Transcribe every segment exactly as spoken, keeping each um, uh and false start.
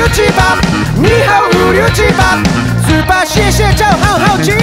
六七八，你好五六七八，十八谢谢叫好好奇。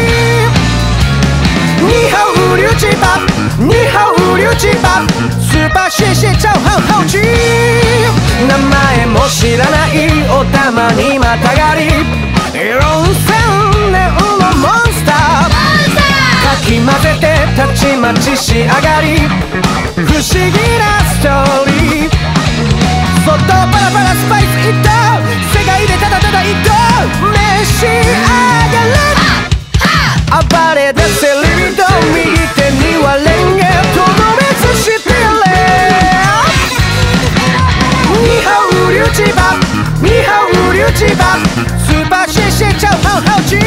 你好五六七八，你好五六七八，十八谢谢叫好好奇。名前も知らないお玉にまたがり、よんせんねんのモンスター、かき混ぜてたちまち仕上がり、不思議なストーリー。そっとパラパラスパイス一頭、世界でただただ一頭召し上がれ。暴れ出せリビド、右手にはレンゲ、とどめずしてやれ。你好五六七八，你好五六七八，十八谢谢叫好好奇。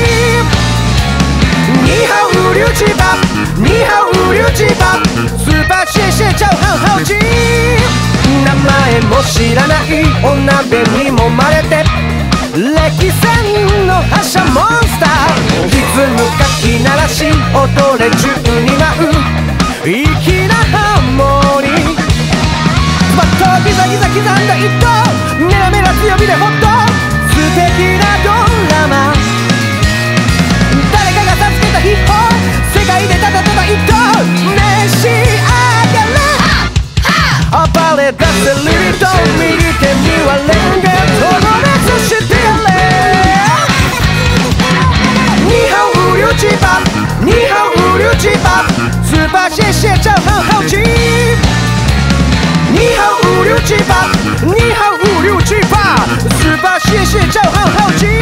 你好五六七八，你好五六七八，十八谢谢叫好好奇。名前も知らないお鍋にもまれて、歴戦の覇者モンスター、リズムかき鳴らし踊れ宙に舞う粋なハーモニー。バットギザギザ刻んだ一投、メラメラ強火でホット、素敵なドラマ。誰かが授けた秘宝、世界でただただ一投召し上がれ。暴れ出せリビド、右手にはレンゲ、とどめずしてやれ。你好五六七八，你好五六七八，十八谢谢叫好好奇。你好五六七八，你好五六七八，十八谢谢叫好好奇。